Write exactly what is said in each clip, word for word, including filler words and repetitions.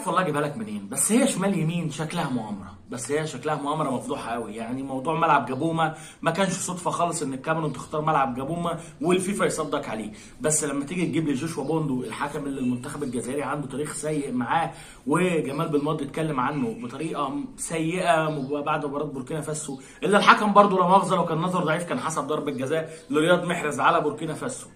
عارف والله اجيبها لك منين، بس هي شمال يمين شكلها مؤامره، بس هي شكلها مؤامره مفضوحه قوي. يعني موضوع ملعب جابوما ما كانش صدفه خالص ان الكاميرون تختار ملعب جابوما والفيفا يصدق عليه، بس لما تيجي تجيب لي جوشوا بوندو الحكم اللي المنتخب الجزائري عنده تاريخ سيء معاه، وجمال بالماضي اتكلم عنه بطريقه سيئه بعد مباراه بوركينا فاسو، الا الحكم برضه لا مؤاخذه لو كان نظر ضعيف كان حسب ضربه جزاء لرياض محرز على بوركينا فاسو.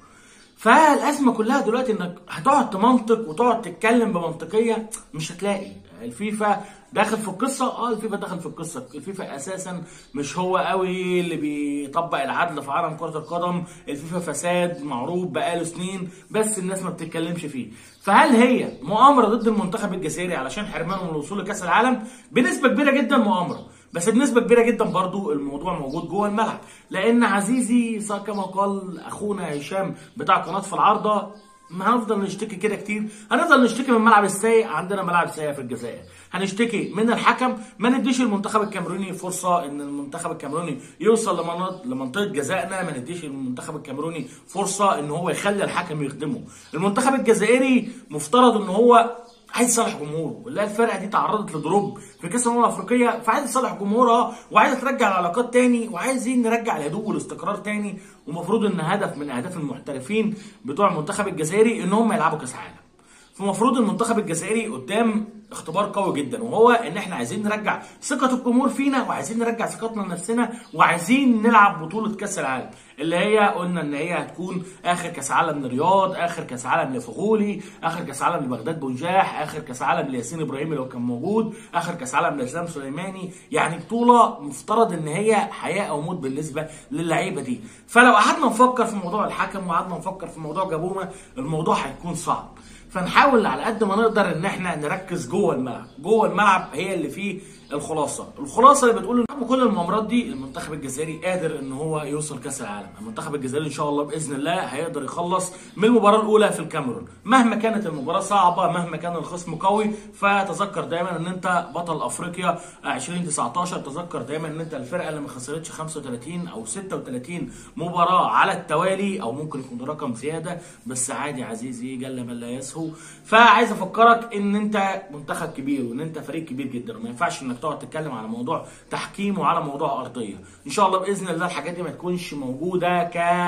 فالازمه كلها دلوقتي انك هتقعد تمنطق وتقعد تتكلم بمنطقيه، مش هتلاقي. الفيفا داخل في القصه، اه الفيفا داخل في القصه، الفيفا اساسا مش هو قوي اللي بيطبق العدل في عالم كره القدم، الفيفا فساد معروف بقاله سنين بس الناس ما بتتكلمش فيه. فهل هي مؤامره ضد المنتخب الجزائري علشان حرمانه من الوصول لكاس العالم؟ بنسبه كبيره جدا مؤامره، بس بنسبه كبيره جدا برضو الموضوع موجود جوه الملعب، لان عزيزي كما قال اخونا هشام بتاع قناه في العارضه، ما هنفضل نشتكي كده كتير، هنفضل نشتكي من الملعب السيء، عندنا ملاعب سيئه في الجزائر، هنشتكي من الحكم، ما نديش المنتخب الكاميروني فرصه ان المنتخب الكاميروني يوصل لمنطقه جزائنا، ما نديش المنتخب الكاميروني فرصه ان هو يخلي الحكم يخدمه. المنتخب الجزائري مفترض ان هو عايز يصالح جمهوره، ولا الفرقه دي تعرضت لضروب في كاس الامم الافريقيه، فعايز يصالح جمهورها وعايز ترجع العلاقات تاني وعايزين نرجع الهدوء والاستقرار تاني، ومفروض ان هدف من اهداف المحترفين بتوع المنتخب الجزائري ان هم يلعبوا كاس عالم. فمفروض المنتخب الجزائري قدام اختبار قوي جدا، وهو ان احنا عايزين نرجع ثقه الجمهور فينا وعايزين نرجع ثقتنا لنفسنا وعايزين نلعب بطوله كاس العالم اللي هي قلنا ان هي هتكون اخر كاس عالم لرياض، اخر كاس عالم لفغولي، اخر كاس عالم لبغداد بنجاح، اخر كاس عالم لياسين ابراهيمي لو كان موجود، اخر كاس عالم لاسلام سليماني. يعني بطوله مفترض ان هي حياه او موت بالنسبه للعيبه دي. فلو قعدنا نفكر في موضوع الحكم وقعدنا نفكر في موضوع جابوما الموضوع هيكون صعب. فنحاول على قد ما نقدر ان احنا نركز جوه الملعب، جوه الملعب هي اللي فيه الخلاصه، الخلاصه اللي بتقول ان كل المؤامرات دي المنتخب الجزائري قادر ان هو يوصل كاس العالم، المنتخب الجزائري ان شاء الله باذن الله هيقدر يخلص من المباراه الاولى في الكاميرون، مهما كانت المباراه صعبه، مهما كان الخصم قوي، فتذكر دايما ان انت بطل افريقيا ألفين وتسعتاشر، تذكر دايما ان انت الفرقه اللي ما خسرتش خمسة وتلاتين او ستة وتلاتين مباراه على التوالي، او ممكن يكون رقم زياده بس عادي عزيزي جل من لا يسهو. فعايز افكرك ان انت منتخب كبير وان انت فريق كبير جدا، وما ينفعش انك تقعد تتكلم على موضوع تحكيم وعلى موضوع ارضيه. ان شاء الله باذن الله الحاجات دي ما تكونش موجوده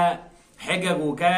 كحجج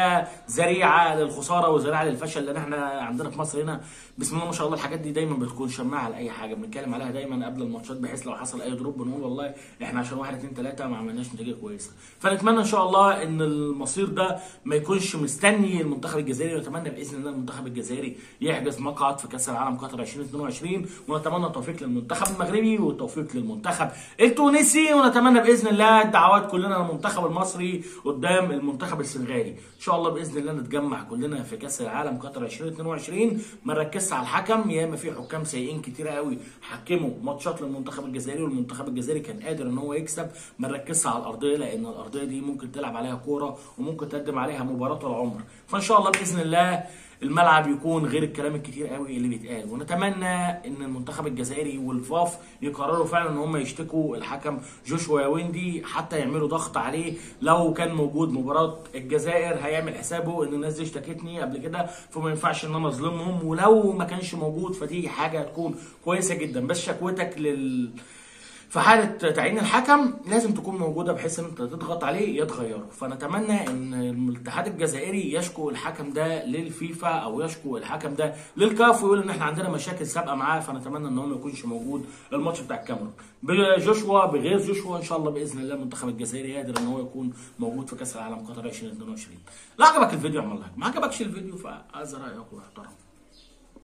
وكذريعه للخساره وذريعه للفشل، لان احنا عندنا في مصر هنا بسم الله ما شاء الله الحاجات دي دايما بتكون شماعه لاي حاجه، بنتكلم عليها دايما قبل الماتشات بحيث لو حصل اي دروب بنقول والله احنا عشان واحد اتنين تلاته ما عملناش نتيجه كويسه. فنتمنى ان شاء الله ان المصير ده ما يكونش مستني المنتخب الجزائري، ونتمنى باذن الله المنتخب الجزائري يحجز مقعد في كاس العالم قطر ألفين واتنين وعشرين، ونتمنى التوفيق للمنتخب المغربي والتوفيق للمنتخب التونسي، ونتمنى باذن الله الدعوات كلنا للمنتخب المصري قدام المنتخب السنغالي. ان شاء الله باذن الله نتجمع كلنا في كاس العالم قطر ألفين واتنين وعشرين، ما نركزش على الحكم، ياما في حكام سيئين كتير قوي حكموا ماتشات للمنتخب الجزائري والمنتخب الجزائري كان قادر ان هو يكسب، ما نركزش على الارضيه لان الارضيه دي ممكن تلعب عليها كوره وممكن تقدم عليها مباراه طول العمر. فان شاء الله باذن الله الملعب يكون غير الكلام الكتير قوي اللي بيتقال، ونتمنى ان المنتخب الجزائري والفاف يقرروا فعلا ان هم يشتكوا الحكم جوشوا ياويندي حتى يعملوا ضغط عليه. لو كان موجود مباراه الجزائر هيعمل حسابه ان الناس دي اشتكتني قبل كده فما ينفعش ان انا اظلمهم، ولو ما كانش موجود فدي حاجه هتكون كويسه جدا. بس شكوتك لل في حاله تعيين الحكم لازم تكون موجوده بحيث ان انت تضغط عليه يتغيره. فنتمنى ان الاتحاد الجزائري يشكو الحكم ده للفيفا او يشكو الحكم ده للكاف ويقول ان احنا عندنا مشاكل سابقه معاه، فنتمنى ان هو ما يكونش موجود الماتش بتاع الكاميرون. بجوشوا بغير جوشوا ان شاء الله باذن الله المنتخب الجزائري قادر ان هو يكون موجود في كاس العالم قطر ألفين واتنين وعشرين. لو عجبك الفيديو اعمل لايك، ما عجبكش الفيديو فهذا رايك واحترم.